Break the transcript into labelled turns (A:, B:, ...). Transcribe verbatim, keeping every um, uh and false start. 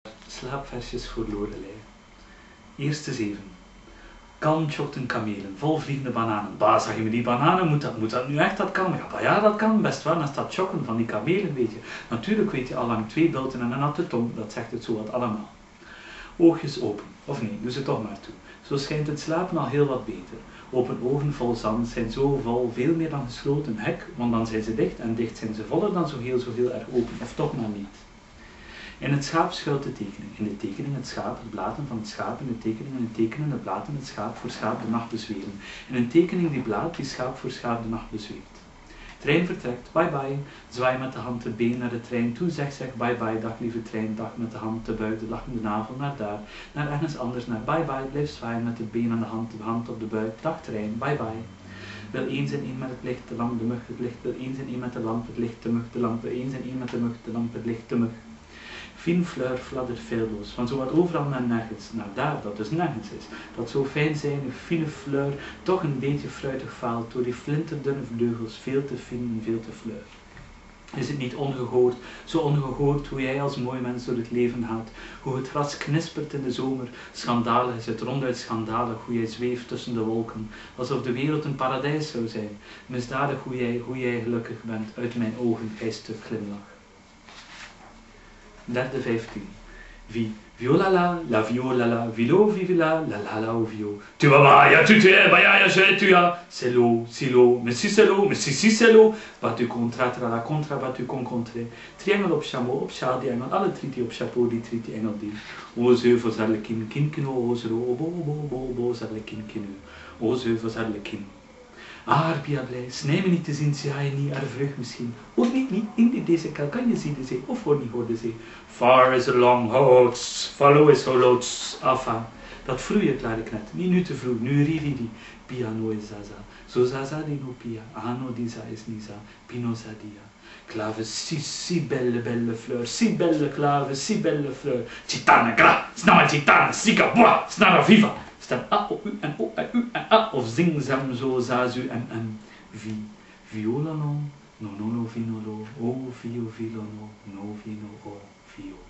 A: Slaapversjes voor Lorelei. Eerste zeven. Kalm jogten kamelen, vol vliegende bananen. Bah, zag je me die bananen? Moet dat, moet dat nu echt, dat kan? Ja, bah, ja, dat kan best wel. Dan staat joggen van die kamelen, weet je. Natuurlijk weet je al lang twee bulten en een natte tong, dat zegt het zo wat allemaal. Oogjes open, of nee, doe ze toch maar toe. Zo schijnt het slapen al heel wat beter. Open ogen vol zand zijn zo vol veel meer dan gesloten hek, want dan zijn ze dicht en dicht zijn ze voller dan zo heel zoveel er open, of toch maar niet. In het schaap schuilt de tekening. In de tekening het schaap, het blaten van het schaap. In de tekening en het tekenen, de blaten, het schaap voor schaap de nacht bezweven. In een tekening die blaad, die schaap voor schaap de nacht bezweeft. Trein vertrekt, bye bye. Zwaai met de hand de been naar de trein toe. Zeg zeg bye bye, dag lieve trein. Dag met de hand de buik, de lachende navel naar daar. Naar ergens anders, naar bye bye. Blijf zwaaien met het been aan de hand, de hand op de buik. Dag trein, bye bye. Wil eens en één met het licht, de lamp, de mug, het licht. Wil eens en één met de lamp, het licht, de mug, de lamp. Wil eens en één met de mug, de lamp, het licht, de mug. Fine fleur fladdert feilloos, van zowat overal naar nergens, naar daar dat dus nergens is, dat zo fijn zijn, een fine fleur, toch een beetje fruitig faalt, door die flinterdunne vleugels, veel te fijn en veel te fleur. Is het niet ongehoord, zo ongehoord hoe jij als mooi mens door het leven gaat, hoe het gras knispert in de zomer, schandalig is het ronduit schandalig hoe jij zweeft tussen de wolken, alsof de wereld een paradijs zou zijn, misdadig hoe jij, hoe jij gelukkig bent, uit mijn ogen eist de glimlach. Derde vijftien. Vi, violala, la violala, vilo, vivila, la la la ovio. Tu vas baya, tu te, baya, ya, je, tu ya. Selo, silo, messi selo, messi si selo. Battu contra, tra la contra, battu con contre. Triangel op chameau, op sjaal die engel, alle triti op chapeau, die triti engel die. O zeuvel zarlekin, kin kino, o zero, obo, obo, obo, obo, zarlekin kinu. O zeuvel zarlekin. Ah, Pia blij, snij me niet te zien, zie je niet, er vreugd misschien. Ook niet, niet, in deze kel kan je zien de zee, of hoor niet hoor de zee. Far is a long hots, follow is holots, afa. Dat vloeie klarinet, niet nu te vroeg, nu rividi. Pia no is zaza, zo zaza di no pia, ano di za is nisa, pino zadia. Clave, si, si belle, belle fleur, si belle clave, si belle fleur. Citana, gra, snama citana, sika, boa, snara viva. Stem a, o, u, en o, en u, en a, of zing, zam, zo, zazu, en, en. Vi, viola no, no, no, no, vino, lo, o, vio, vilo, no, no, vino, o, vio.